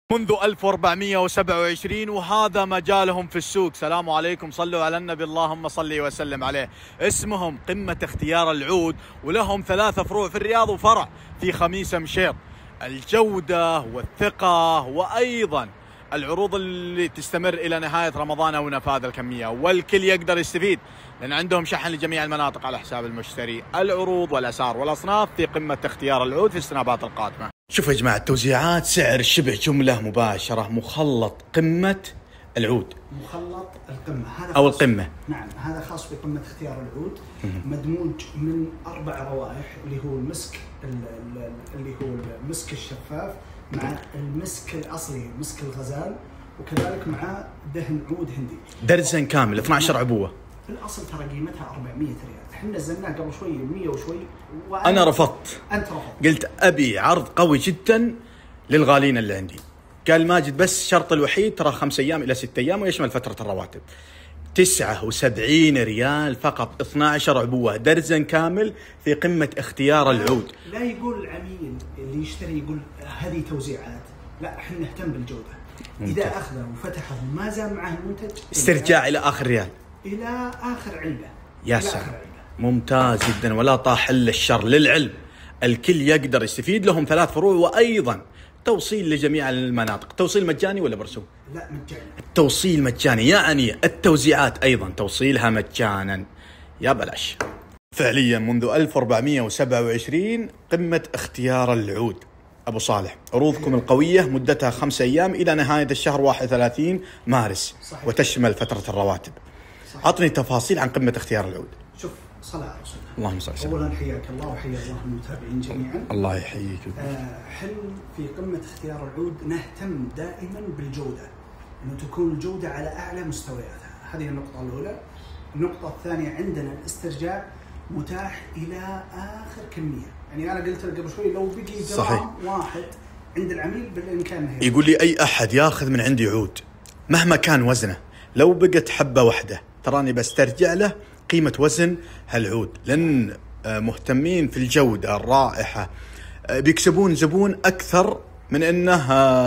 منذ 1427 وهذا مجالهم في السوق. سلام عليكم، صلوا على النبي اللهم صلي وسلم عليه. اسمهم قمة اختيار العود، ولهم 3 فروع في الرياض وفرع في خميس مشيط. الجودة والثقة وأيضا العروض اللي تستمر إلى نهاية رمضان أو نفاذ الكمية، والكل يقدر يستفيد لأن عندهم شحن لجميع المناطق على حساب المشتري. العروض والأسعار والأصناف في قمة اختيار العود في السنابات القادمة. شوفوا يا جماعة، توزيعات سعر شبه جملة مباشرة، مخلط قمة العود، مخلط القمة هذا أو القمة. نعم، هذا خاص بقمة اختيار العود. مدموج من 4 روائح، اللي هو المسك، اللي هو المسك الشفاف، مع المسك الأصلي مسك الغزال، وكذلك مع دهن عود هندي. درزن كامل 12 عبوة. في الأصل ترى قيمتها 400 ريال، احنا نزلناها قبل شوي 100 وشوي. أنا رفضت. أنت رفضت. قلت أبي عرض قوي جدا للغالين اللي عندي. قال ماجد بس شرط الوحيد ترى 5 أيام إلى 6 أيام ويشمل فترة الرواتب. 79 ريال فقط، 12 عبوة درزن كامل في قمة اختيار العود. لا يقول العميل اللي يشتري يقول هذه توزيعات، لا، احنا نهتم بالجودة. إذا أخذه وفتحه وما زال معه المنتج، استرجاع إلى آخر ريال، إلى آخر علبة. يا سلام، ممتاز جدا ولا طاح إلا الشر. للعلم الكل يقدر يستفيد، لهم 3 فروع وأيضا توصيل لجميع المناطق. توصيل مجاني ولا برسوم؟ لا، مجاني. التوصيل مجاني، يعني التوزيعات أيضا توصيلها مجانا يا بلاش. فعليا منذ 1427 قمة اختيار العود. أبو صالح، عروضكم القوية مدتها 5 أيام إلى نهاية الشهر 31 مارس. صحيح. وتشمل فترة الرواتب. صحيح. عطني تفاصيل عن قمة اختيار العود. شوف، صلاة على رسول الله. اللهم صل وسلم. أولا حياك الله وحيا الله المتابعين جميعا. الله يحييك. حل في قمة اختيار العود نهتم دائما بالجودة، أنه تكون الجودة على أعلى مستوياتها. هذه النقطة الأولى. النقطة الثانية، عندنا الاسترجاع متاح إلى آخر كمية. يعني أنا قلت لك قبل شوي لو بقي جرام واحد عند العميل بالإمكان يقول لي أي أحد ياخذ من عندي عود مهما كان وزنه، لو بقت حبة واحدة تراني بسترجع له قيمة وزن هالعود، لأن مهتمين في الجودة الرائحة، بيكسبون زبون أكثر من أنه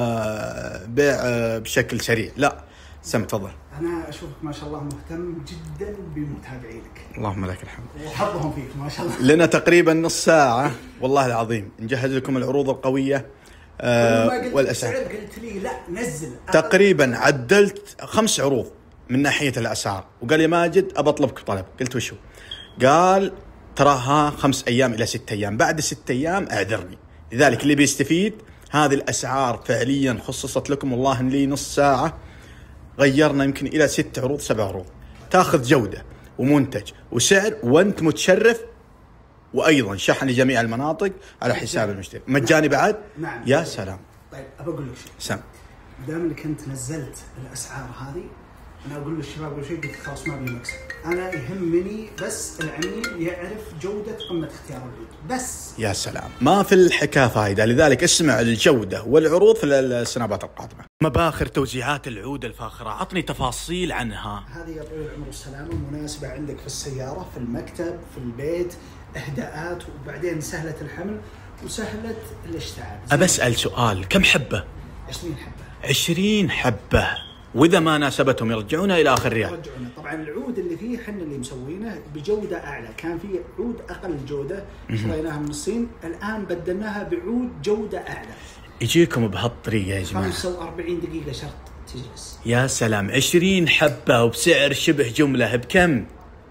بيع بشكل سريع. لا، سم تفضل. أنا أشوفك ما شاء الله مهتم جدا بمتابعينك. اللهم لك الحمد. وحظهم فيك ما شاء الله. لنا تقريبا نص ساعة والله العظيم نجهز لكم العروض القوية والأسعار. قلت لي لا نزل. تقريبا عدلت 5 عروض من ناحية الأسعار، وقال يا ماجد أبى أطلبك طلب. قلت وشو؟ قال تراها 5 أيام إلى 6 أيام، بعد 6 أيام أعذرني. لذلك اللي بيستفيد هذه الأسعار فعليا خصصت لكم. والله إن لي نص ساعة غيرنا يمكن إلى 6 عروض 7 عروض، تاخذ جودة ومنتج وسعر وأنت متشرف، وأيضا شحن لجميع المناطق على حساب المشتري مجاني بعد. نعم. يا سلام. طيب أبى أقول لك شيء. سم. دام انك انت نزلت الاسعار هذه، انا اقول للشباب قبل شوي قلت خلاص ما بي مكسب. انا يهمني بس العميل يعرف جوده قمه اختيار العود بس. يا سلام، ما في الحكايه فائده. لذلك اسمع الجوده والعروض في السنابات القادمه. مباخر توزيعات العود الفاخره، عطني تفاصيل عنها. هذه يا طويل العمر والسلامه مناسبه عندك في السياره، في المكتب، في البيت، اهداءات، وبعدين سهله الحمل وسهله الاشتعال. ابى اسال سؤال، كم حبه؟ 20 حبه. 20 حبة، وإذا ما ناسبتهم يرجعونها إلى آخر ريال. يرجعونها. طبعا العود اللي فيه حنا اللي مسوينه بجودة أعلى، كان فيه عود أقل جودة شريناها من الصين، الآن بدلناها بعود جودة أعلى. يجيكم بهالطريقة يا جماعة. 45 دقيقة شرط تجلس. يا سلام، 20 حبة وبسعر شبه جملة بكم؟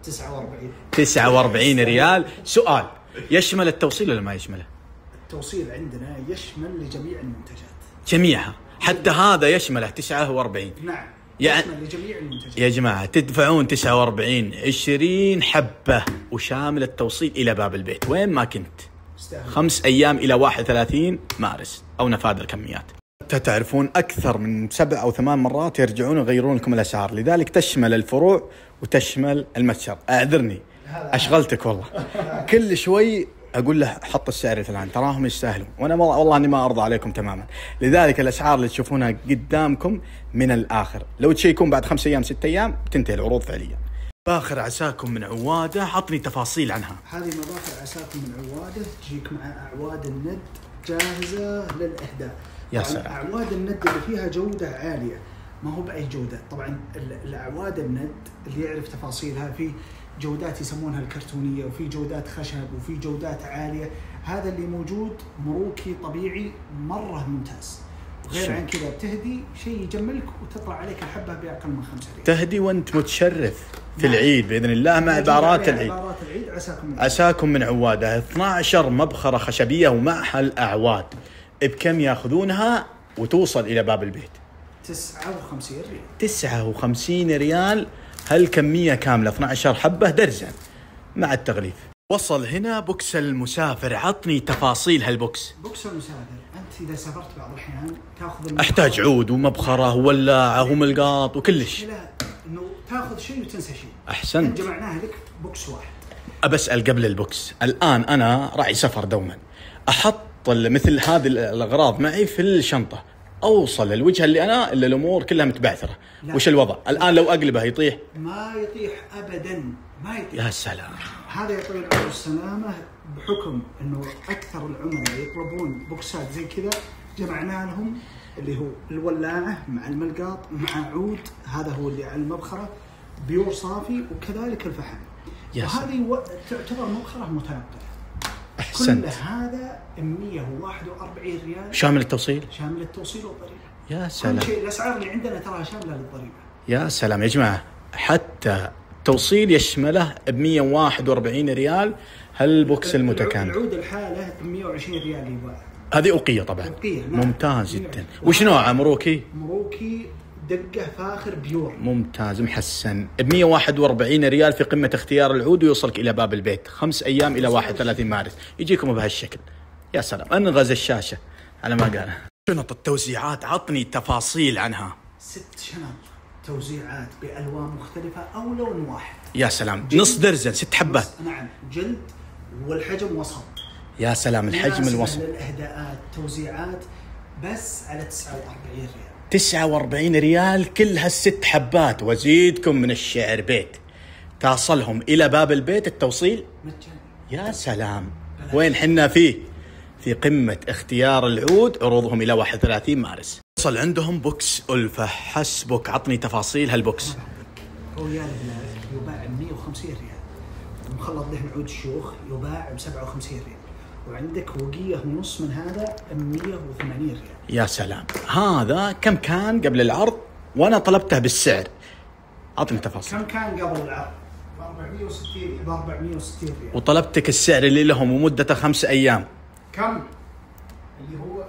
49 ريال. سؤال، يشمل التوصيل ولا ما يشمله؟ التوصيل عندنا يشمل لجميع المنتجات جميعها، حتى هذا يشمله 49. نعم، يعني يشمل لجميع المنتجات. يا جماعة تدفعون 49 20 حبة وشامل التوصيل إلى باب البيت وين ما كنت. 5 أيام إلى 31 مارس أو نفاذ الكميات. تعرفون أكثر من 7 أو 8 مرات يرجعون يغيرون لكم الأسعار، لذلك تشمل الفروع وتشمل المتجر. أعذرني أشغلتك والله. كل شوي أقول له حط السعر الفلاني، تراهم يستاهلون، وأنا والله أني ما أرضى عليكم تماما. لذلك الأسعار اللي تشوفونها قدامكم من الآخر، لو تشيكون بعد 5 أيام 6 أيام بتنتهي العروض فعليا. باخر عساكم من عوادة، عطني تفاصيل عنها. هذه مباخر عساكم من عوادة، تجيك مع أعواد الند جاهزة للإهداء. يا سلام. اعواد الند اللي فيها جوده عاليه، ما هو باي جوده. طبعا الاعواد الند اللي يعرف تفاصيلها، في جودات يسمونها الكرتونيه، وفي جودات خشب، وفي جودات عاليه. هذا اللي موجود مروكي طبيعي مره ممتاز. غير عن كذا بتهدي شيء يجملك وتطلع عليك الحبه باقل من 5 ريال. تهدي وانت متشرف في العيد باذن الله مع بارات العيد. عساكم من عواده. 12 مبخره خشبيه ومعها الاعواد. بكم ياخذونها وتوصل الى باب البيت؟ 59 ريال. 59 ريال هالكميه كامله، 12 حبه درزن مع التغليف. وصل هنا بوكس المسافر. عطني تفاصيل هالبوكس. بوكس المسافر، انت اذا سافرت بعض الاحيان تاخذ احتاج عود ومبخره وولاعه وملقاط وكلش. لا، انه تاخذ شيء وتنسى شيء. احسنت. جمعناها لك بوكس واحد. أبسأل قبل البوكس، الآن أنا راعي سفر دوما، أحط مثل هذه الأغراض معي في الشنطة، أوصل الوجهة اللي الأمور كلها متبعثرة. وش الوضع؟ الآن لو أقلبه يطيح؟ ما يطيح أبدا، ما يطيح. يا سلام. هذا يطول العمر والسلامة، بحكم أنه أكثر العملاء يطلبون بوكسات زي كذا، جمعنا لهم اللي هو الولاعة مع الملقاط مع عود، هذا هو اللي على المبخرة بيور صافي، وكذلك الفحم. وهذه تعتبر مبخرة متنقلة. أحسنت. كل هذا 141 ريال شامل التوصيل؟ شامل التوصيل والضريبة. يا سلام. كل شيء الأسعار اللي عندنا تراها شاملة للضريبة. يا سلام يا جماعة، حتى التوصيل يشمله ب 141 ريال هالبوكس المتكامل. العود الحالة 120 ريال يباع. هذه أوقية طبعا. أوقية. ممتاز جدا. وش نوعه؟ مروكي؟ مروكي دقة فاخر بيور. ممتاز محسن. ب 141 ريال في قمة اختيار العود، ويوصلك إلى باب البيت 5 أيام إلى 31 مارس. يجيكم بهالشكل. يا سلام. أنغز الشاشة على ما قال. شنط التوزيعات، عطني تفاصيل عنها. 6 شنط توزيعات بألوان مختلفة أو لون واحد. يا سلام. نص درزن 6 حبات. نعم، جلد والحجم وسط. يا سلام. الحجم الوسط. للإهداءات توزيعات بس على 49 ريال. 49 ريال كل هالست حبات، وزيدكم من الشعر بيت. تصلهم إلى باب البيت التوصيل مجاني. يا سلام. وين حنا فيه؟ في قمة اختيار العود، عروضهم إلى 31 مارس. وصل عندهم بوكس ألفة. حسبك. عطني تفاصيل هالبوكس. رويال بلاك يباع 150 ريال، مخلط دهن عود الشيوخ يباع ب 57 ريال، وعندك وقية ونص من هذا 180 ريال. يا سلام. هذا كم كان قبل العرض وانا طلبته بالسعر؟ اعطني تفاصيل. كم كان قبل العرض؟ ب 460 ريال. وطلبتك السعر اللي لهم ومدته 5 ايام كم؟ اللي هو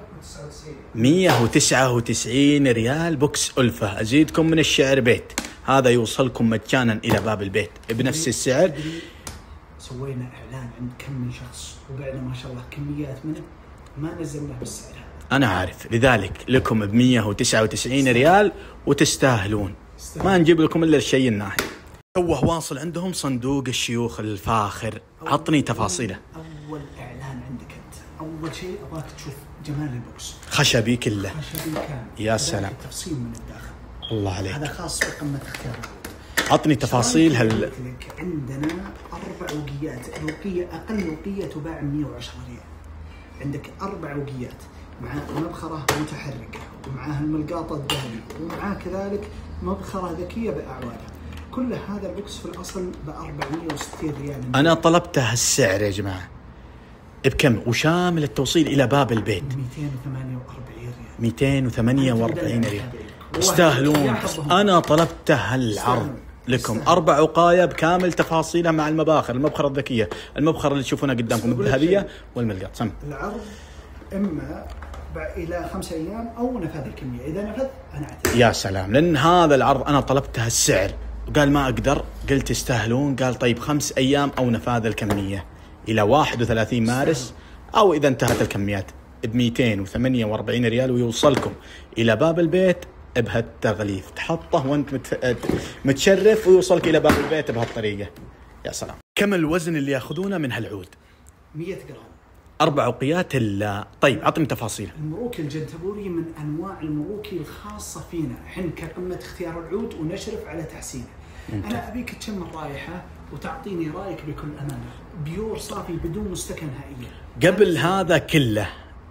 199 ريال بوكس ألفة. ازيدكم من الشعر بيت. هذا يوصلكم مجانا الى باب البيت بنفس السعر. سوينا اعلان عند كم من شخص وبعنا ما شاء الله كميات منه، ما نزلناه بالسعر هذا. انا عارف، لذلك لكم ب 199 ريال وتستاهلون. ما نجيب لكم الا الشيء الناهي. توه واصل عندهم صندوق الشيوخ الفاخر. عطني تفاصيله. اول اعلان عندك انت، اول شيء ابغاك تشوف جمال البوكس. خشبي كله. خشبي كامل. يا سلام. تفصيل من الداخل. الله عليك. هذا خاص بقمة اختيار العود. عطني تفاصيل عندنا 4 وقيات. الوقية أقل وقية تباع 110 ريال. عندك 4 وقيات مع مبخرة متحركة، ومعها الملقاط الذهبي، ومعها كذلك مبخرة ذكية بأعوادها. كل هذا البوكس في الأصل ب 460 ريال. أنا طلبته السعر يا جماعة بكم؟ وشامل التوصيل إلى باب البيت 248 ريال. 248 ريال. تستاهلون. أنا طلبته هالعرض لكم. 4 وقاية بكامل تفاصيلها مع المباخر، المبخرة الذكية، المبخرة اللي تشوفونها قدامكم الذهبية والملقاط. سم العرض إما إلى 5 أيام أو نفاذ الكمية. إذا نفذ أنا أعتذر. يا سلام. لأن هذا العرض أنا طلبته السعر وقال ما أقدر. قلت يستاهلون. قال طيب 5 أيام أو نفاذ الكمية إلى 31 مارس، أو إذا انتهت الكميات ب 248 ريال، ويوصلكم إلى باب البيت بهالتغليف. تحطه وانت متشرف، ويوصلك الى باب البيت بهالطريقه. يا سلام. كم الوزن اللي ياخذونه من هالعود؟ 100 جرام. 4 وقيات. طيب عطني تفاصيل. المروكي الجنتبوري من انواع المروكي الخاصه فينا، احنا كقمه اختيار العود ونشرف على تحسينه. انا ابيك تشم الرائحه وتعطيني رايك بكل امانه. بيور صافي بدون مستكى نهائيا. قبل هذا كله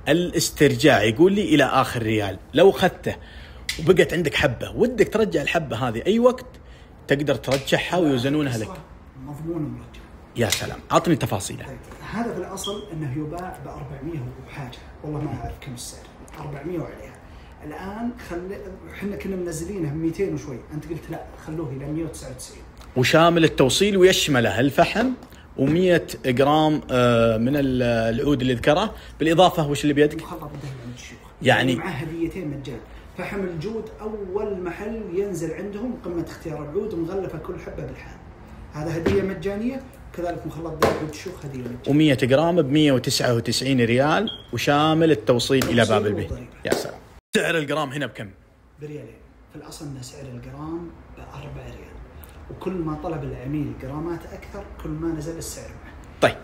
الاسترجاع يقول لي إلى آخر ريال. لو أخذته وبقت عندك حبة ودك ترجع الحبة هذه أي وقت تقدر ترجعها ويوزنونها لك. مضمون مرجع. يا سلام، عطني تفاصيله. طيب. هذا في الأصل أنه يباع ب 400 وحاجة، والله ما أعرف كم السعر، 400 وعليها. الآن احنا كنا منزلينها ب 200 وشوي، أنت قلت لا خلوه إلى 199. وشامل التوصيل ويشمله الفحم و100 جرام من العود اللي ذكره، بالإضافة وش اللي بيدك؟ مخلط الدهن عند الشيوخ. يعني مع هديتين مجان. فحم الجود أول محل ينزل عندهم قمة اختيار العود مغلفة كل حبة بالحال. هذا هدية مجانية، كذلك مخلط دهن عود الشيوخ هدية مجانية. و100 جرام ب 199 ريال وشامل التوصيل إلى باب البيت. يا سلام. سعر الجرام هنا بكم؟ بريالين. في الأصل أن سعر الجرام ب4 ريال، وكل ما طلب العميل جرامات أكثر كل ما نزل السعر معه. طيب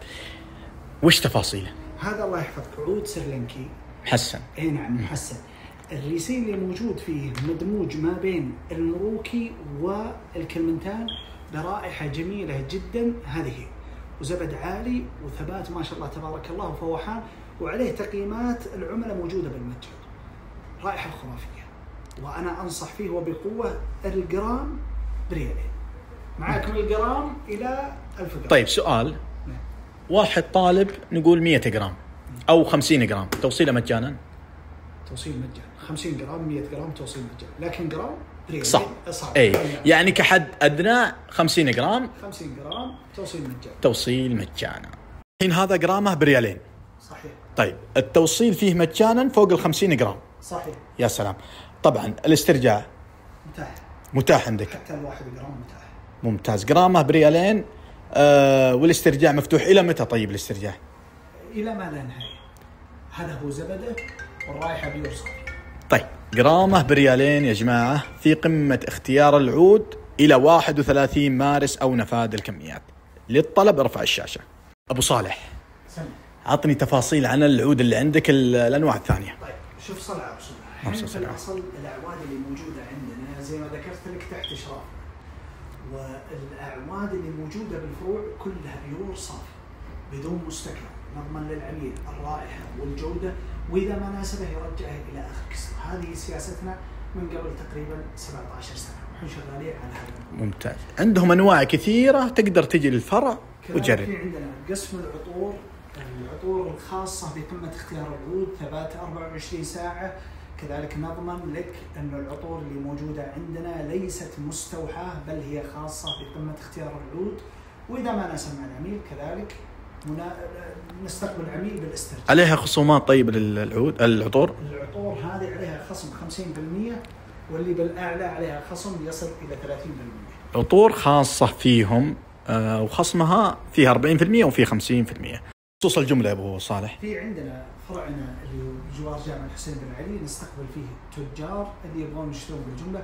وش تفاصيله؟ هذا الله يحفظك عود سريلانكي محسن. اي نعم محسن. الريسين اللي موجود فيه مدموج ما بين المروكي والكلمنتان برائحة جميلة جدا، هذه وزبد عالي وثبات ما شاء الله تبارك الله وفوحان، وعليه تقييمات العملاء موجودة بالمتجر. رائحة خرافية، وأنا أنصح فيه وبقوة. الجرام بريالين، معاكم الجرام إلى 1000 جرام. طيب سؤال، واحد طالب نقول 100 جرام أو 50 جرام توصيله مجانا؟ توصيل مجانا. 50 جرام 100 جرام توصيل مجانا، لكن جرام بريالين. صح. أي يعني كحد أدنى 50 جرام 50 جرام توصيل مجانا. توصيل مجانا. الحين هذا جرامه بريالين. صحيح. طيب التوصيل فيه مجانا فوق 50 جرام. صحيح. يا سلام. طبعا الاسترجاع متاح عندك؟ حتى الواحد جرام متاح. ممتاز. جرامه بريالين. والاسترجاع مفتوح إلى متى؟ طيب الاسترجاع إلى ما لا نهاية. هذا هو زبده والرائحة بيوصل. طيب جرامه بريالين يا جماعة، في قمة اختيار العود إلى 31 مارس أو نفاذ الكميات. للطلب ارفع الشاشة. أبو صالح عطني تفاصيل عن العود اللي عندك الأنواع الثانية. طيب شوف صلع أبو صالح. في الأصل الأعواد اللي موجودة عندنا زي ما ذكرت لك تحت إشراف، والأعواد اللي موجودة بالفروع كلها بيور صافي بدون مستكمل، نضمن للعميل الرائحة والجودة، وإذا ما ناسبه يرجعه إلى آخر كسر. هذه سياستنا من قبل تقريبا 17 سنة، ونحن شغالين على هذا. ممتاز. عندهم أنواع كثيرة تقدر تجي للفرع وتجرب. في عندنا قسم العطور الخاصة بقمة اختيار العود، ثبات 24 ساعة. كذلك نضمن لك أن العطور اللي موجودة عندنا ليست مستوحاة بل هي خاصة بقمة اختيار العود، وإذا ما ناسب مع العميل كذلك نستقبل العميل بالاسترجاع. عليها خصومات طيب للعود العطور هذه عليها خصم 50%، واللي بالأعلى عليها خصم يصل إلى 30%. عطور خاصة فيهم وخصمها فيها 40% وفي 50%. خصوص الجملة يا أبو صالح، في عندنا فرعنا اللي بجوار جامع الحسين بن علي نستقبل فيه تجار اللي يبغون يشترون بالجملة.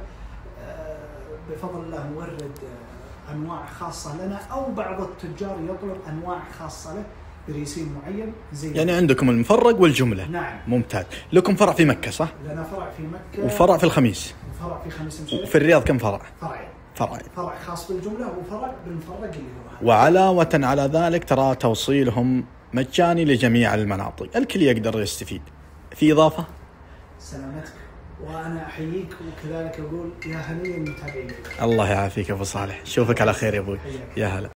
بفضل الله نورد أنواع خاصة لنا، أو بعض التجار يطلب أنواع خاصة له بريسين معين زي يعني عندكم المفرق والجملة. نعم. ممتاز. لكم فرع في مكة صح؟ لنا فرع في مكة وفرع في الخميس. وفرع في خميس مشاريع. وفي الرياض كم فرع؟ فرعين. فرع خاص بالجملة وفرع بالمفرق اللي هو هذا. وعلاوة على ذلك ترى توصيلهم مجاني لجميع المناطق، الكل يقدر يستفيد. في إضافة؟ سلامتك، وأنا أحييك وكذلك أقول يا هنيا المتابعين. الله يعافيك أبو صالح، شوفك على خير يا أبوي. يا هلا.